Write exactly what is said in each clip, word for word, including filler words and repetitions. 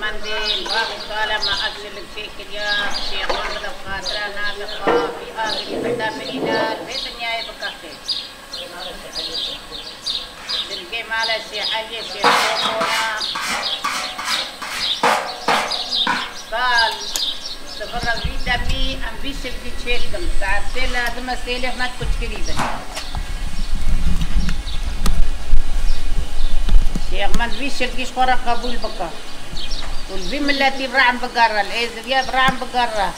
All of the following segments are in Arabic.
مندل وطالما أرسل فيك اليوم شيخ محمد الخاطرة ناطقة في آخر خدام الإله بيت النهاية بكافي. تلقي مالا شيخ علي شيخ كورونا قال تفرغ في دمي أم بيشل في تشيكم ساعتين لازم أسيلح ما تكون كريبا. شيخ من بيشل كيش خورا قبول بكا. والبيم التي برعم بقرة الإيزبيا برعم بقرة.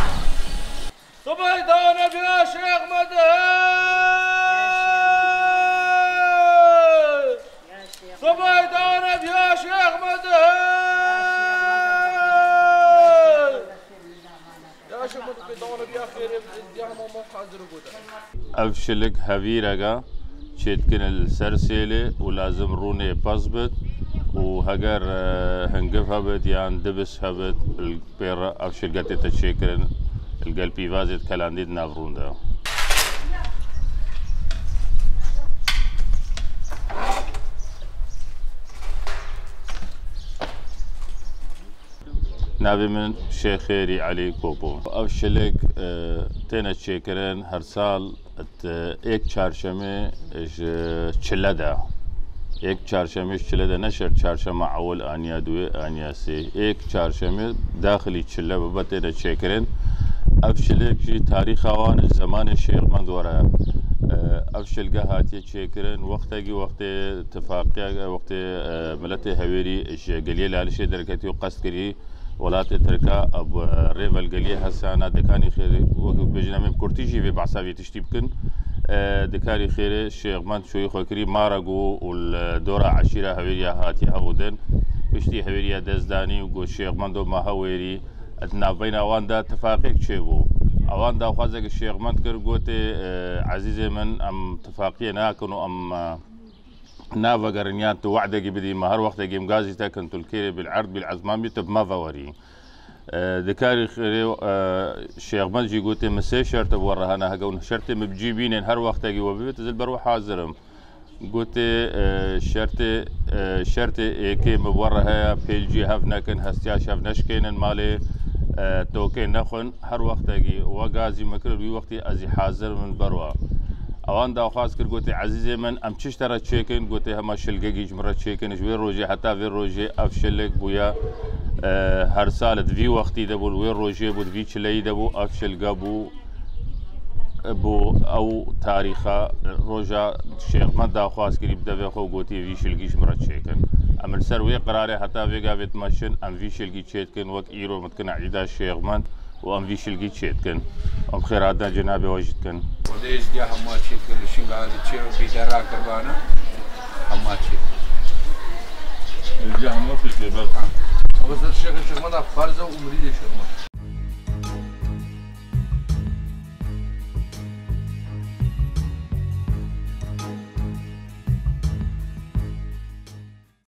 صبيدانك يا شيخ مدهش. صبيدانك يا شيخ مدهش. يا شيخ مدهش يا خير يا ماما حاضر وجودك. أفشلك هفيرجا شيتكن السرسيلة ولازم روني باسبت وهجر هنجف هبت يعني دبس هبت البيرة أفشل قتة تشيكرن القلبي فازت كلانديد نافرون ده. نابي من شيخ خيري علي كوبو أفشلك تينا تشيكرن هر سال ایک چهارشنبه چلده یک چهارشنبه چلده نشر چهارشنبه اول آنیا دوی آنیا سه یک چهارشنبه داخلی چله ببته نشکرین افشل کی تاریخ آوان زمان شیخ مندوره افشل جهاتی چکرین وقتی کی وقت اتفاقی وقت ملت هویری قلیل علیش درکتی و قصد کری ولات تركا اب ريفل قليه هسانا دكاني خيري بجنامي كورتيجي في بعصابي تشتيبكن دكاري خيري الشيخ مان شوي خوكري مارغو والدورة عشيرة هويريا هاتي هودن بشتي هويريا دزداني وقو الشيخ مان دو ما هويري اتنا بين اوان دا تفاقيك شيبو اوان دا خوازك الشيخ مان كر قوتي عزيزي من ام تفاقية ناكنو ام نافا قرنيات وعدة بدي مهر وقت جيم غازي تاكن تلكيري بالعرض بالعزمامي تب ما فوري دكاري خيري الشيخ منجي قلت مسي شرط بورا هنا هقون شرط مبجيبين هر وقت جي وبيت زل بروح حاضرم قلت شرط شرط كي مبورا هيا بيلجي هفنا كن هستياش هفناش كين مالي توكين نخن هر وقت جي وغازي مكر بي وقتي ازي حاضر من بروا اوان دا خاص كر قلت عزيزي من ام تشترى تشيكن قلت هما شلقي جمره تشيكن جوي روجي حتى في روجي افشلك بويا أه هر سالت في وقتي دبو وين روجي بود في تشلي دبو افشل قبو بو او تاريخا روجا الشيخ ما دا خاص كر يبدا في قوتي في شلقي جمره تشيكن ام السروي قراري حتى في قافت ماشن ام في شلقي تشيكن وك ايرو متكن عيدا الشيخ من وام في شلقي تشيكن ام خير هذا جنابي وجدكن وديش دي هماتشي كل شيء قاعد تشير بيدرا كربانا هماتشي الجا هماتشي بس بس الشيخ الشيخ ما فرزه ومريد الشيخ